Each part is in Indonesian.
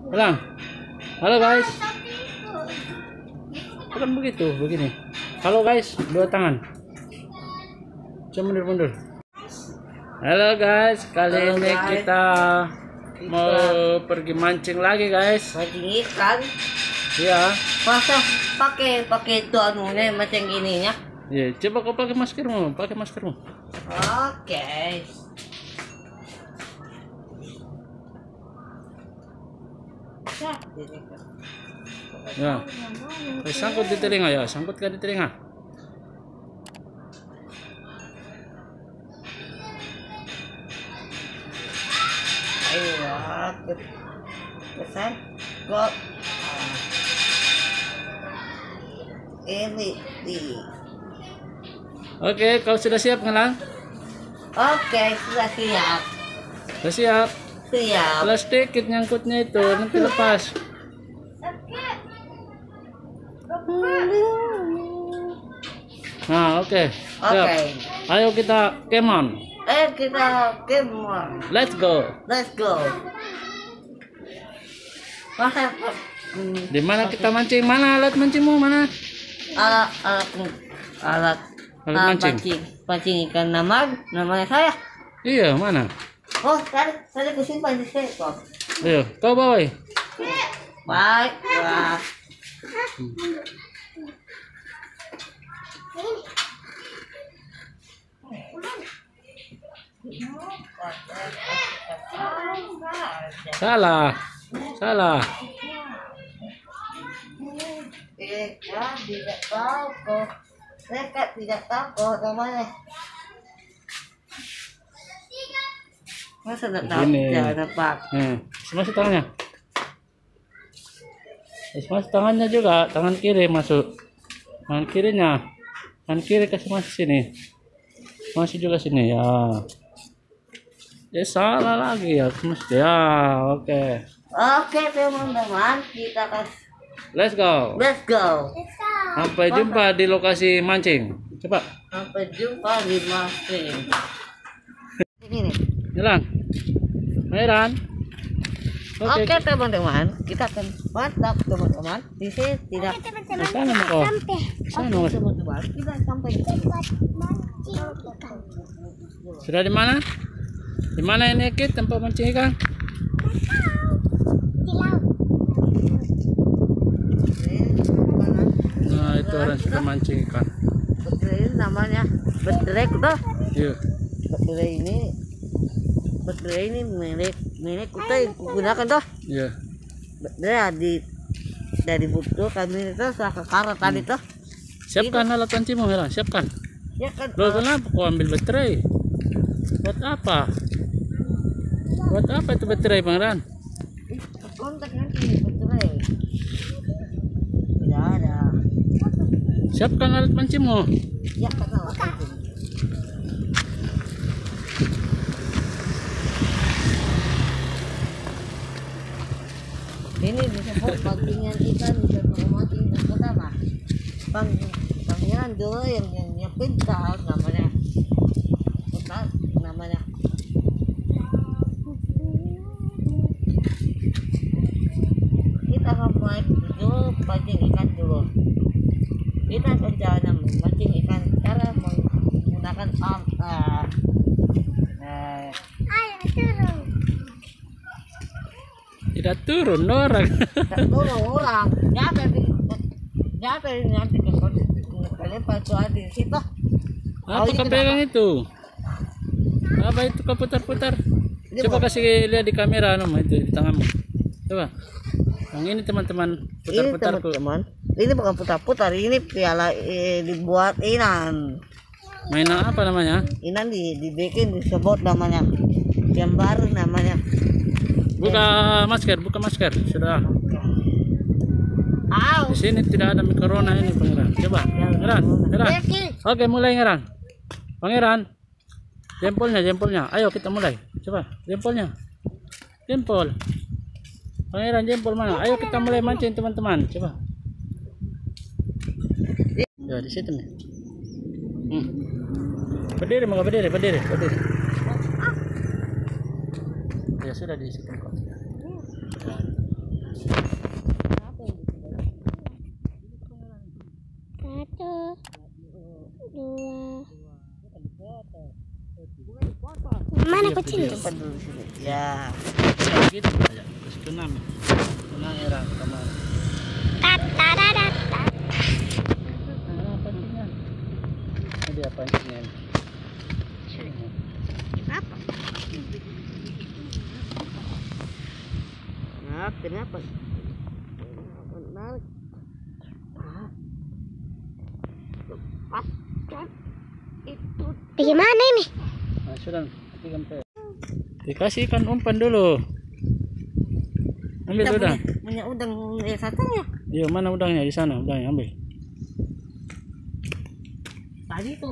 Bilang. Halo guys. Bukan begitu, begini. Halo guys, dua tangan. Coba mundur. Halo guys, kali ini kita mau pergi mancing lagi guys. Mancing ikan. Iya. Masa pakai itu anunya macam gininya. Iya, coba kau pakai maskermu, Oke. Ya. Sangkut di telinga ya, sangkutkan di telinga. Ayo, kesan kok ini di. Oke, kau sudah siap ngelang? Oke, sudah siap. Sudah siap. Siap. Plastik nyangkutnya itu nanti lepas. Nah, oke. Siap. Oke. Ayo kita kemon. Kita kemon. Let's go. Let's go. Masa Di mana kita mancing? Mana alat mancingmu? Mana? alat mancing. pancing ikan namanya saya. Iya, mana? Oh, tadi kusimpan di sekop. Ayo, kau bawa. Baik, wah. Salah. Tidak tahu kok. Mereka tidak tahu kok namanya. Masa tidak tahu? Jangan dapat. Masuk tangannya. Masuk tangannya juga, tangan kiri masuk. Tangan kirinya. Tangan kiri kasih masuk sini. Masuk juga sini ya. Ya salah lagi ya. Ya, oke. Oke teman-teman, kita kasih. Let's go. Let's go. Sampai jumpa di lokasi mancing. Coba. Sampai jumpa di mancing. Ini nih. Jalan. Meran. Oke teman-teman, kita akan mantap teman-teman. Di sini tidak. Di sana mau kau. Di sana mau. Teman-teman, kita sampai di sini. Sudah di mana? Di mana ini Kit tempat mancing ikan? Nah, itu orang sudah mancing ikan. Bedre ini namanya bedre kuda. Iya. Bedre ini milik kita yang gunakan toh. Iya. Bedre dari butuh kami itu sudah ke karat tadi toh. Siapkan alat pancingmu, Hela. Siapkan. Ya kan. Loh, kenapa kau ambil baterai? Buat apa? Buat apa itu baterai, Pangeran? Kontak nanti bedre. Tidak ada. Siapkan alat pancingmu. Ya kenal. Ini disebut pancingan ikan di mancing yang pertama. Pancingan dulu yang pintar namanya. Pintar namanya. Kita akan mulai dulu pancing ikan dulu. Kita akan cara memancing ikan cara menggunakan Tidak turun orang. turun orang nyata nanti ke kalian pacuan di situ. Apa kau pegang itu? Apa itu kau putar-putar? Coba kasih lihat di kamera itu di tanganmu. Coba. Yang ini teman-teman putar-putar tuh. Teman. Ini bukan putar-putar, ini piala dibuat inan. Mainan apa namanya? Inan dibikin disebut namanya. Gambar namanya. Buka masker. Sudah. Di sini tidak ada corona ini, Pangeran. Coba. Pangeran. Oke, mulai Pangeran. Pangeran. Jempolnya. Ayo kita mulai. Coba, jempolnya. Jempol. Pangeran jempol mana? Ayo kita mulai mancing teman-teman. Coba. Ya di situ nih. Berdiri. Ya sudah di situ kok. video. Simpan dulu sini. Ya. Gitu aja. Terus tunam. Tunang Eran kemana? Ada apa pancingnya? Kenapa? Kenapa? Menarik. Lepaskan itu. Bagaimana ini? Nah, sudah. Dikasih ikan umpan dulu. Ambil udang. Punya udang satunya. Iya, mana udangnya? Di sana udangnya, ambil. Tadi tuh.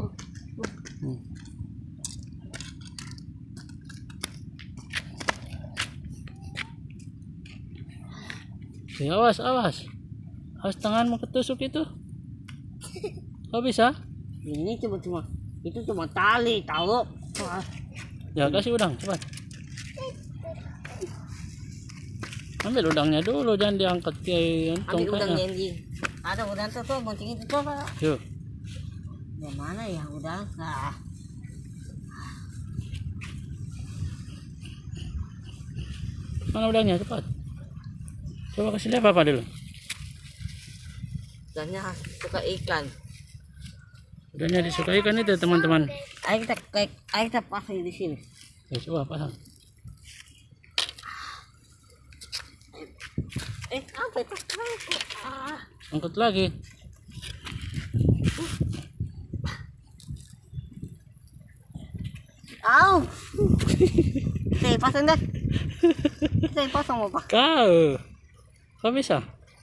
Ya, awas. Awas tanganmu ketusuk itu. Kau bisa? Ini cuma itu cuma tali, tahu? Ya, kasih udang, cepat. Ambil udangnya dulu, jangan diangkat ke Ambil udang tongkatnya. yang ada udang tuh, bonceng itu tuh, Pak. Yuk. Yang mana ya udang? Nah. Mana udangnya, cepat. Coba kasih lihat apa dulu. Udangnya suka ikan. Udangnya disukai ikan itu, teman-teman. Ayo kita pasang di sini. Ya, coba pasang. Apa itu? Angkat lagi. Au. Saya pasang dah. Saya pasang apa? Kau bisa?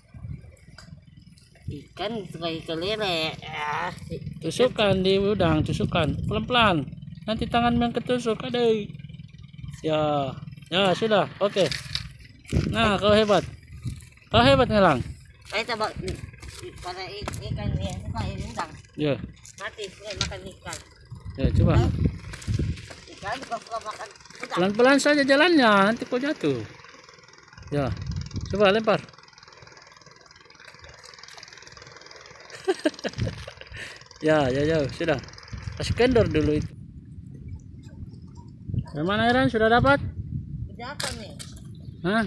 Ikan suka ikan lele. Tusukkan di udang, tusukkan pelan-pelan. Nanti tangan yang ketusuk, aduh. Ya, sudah, oke. Nah, kau hebat. Kau hebat Ngelang. Saya coba pada ikan dia suka udang. Ya, Mati suka makan ikan. ya coba. Ikan suka makan udang. Pelan-pelan saja jalannya, nanti kau jatuh. Ya, coba lempar. Ya, sudah. Kasih kendor dulu itu. Bagaimana Eran, sudah dapat? Udah apa nih? Hah?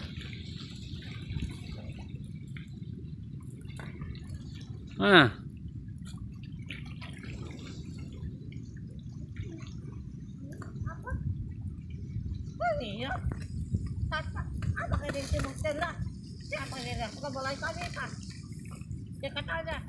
Mana? Ini ya. Apa kayak di sini tenda? Siapa ini? Bukan bola ikan kan? Dia kata aja.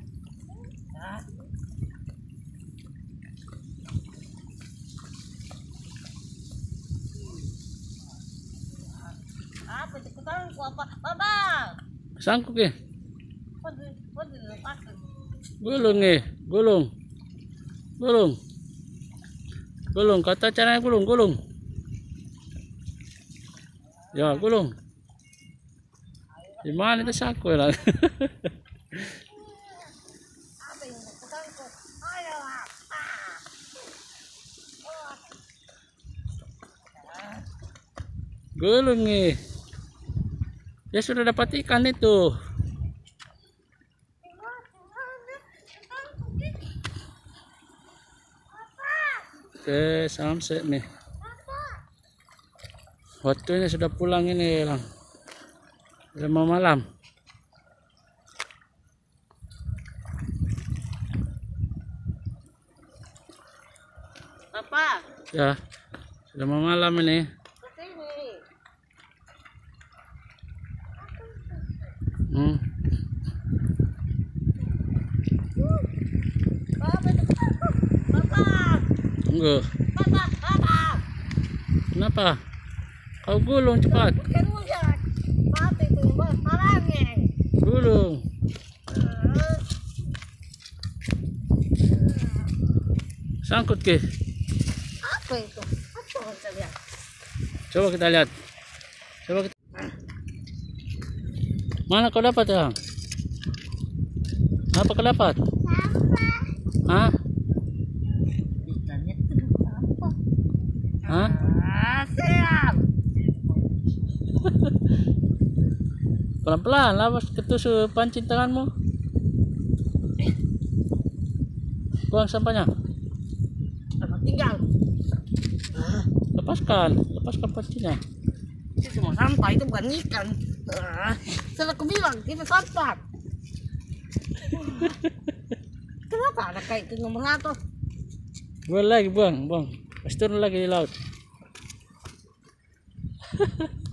Apa itu ketahuan ku apa? Babang. Sangkuk ya? Pode lepaskan. Gulung ya? Gulung, kata caranya gulung. Ya, gulung. Di mana itu saku lah? Apa yang ketahuan ku? Ayo apa? Gulung nih. Ya sudah dapat ikan itu. Oke, sampai nih. Waktunya sudah pulang ini lang. Sudah mau malam. Apa? Ya, sudah mau malam ini. Kesini. Apa itu? Babang. Enggak. Babang. Kenapa? Kau gulung cepat. Bukan hujan. Apa itu? Marangnya. Gulung. Sangkut ke. Apa itu? Apa kita lihat? Coba kita lihat. Mana kau dapat ya? Apa kau dapat? Hah? Ikannya itu apa? Hah? Siap. Pelan-pelan, lawas ketusuk pancing tanganmu. Buang sampahnya. Apa tinggal? lepaskan pancinya. Itu cuma sampah, itu bukan ikan. Sudah aku bilang kita sampah. Kenapa ada kayak itu nomor 1? Buang lagi, buang. Pasti turun lagi di laut.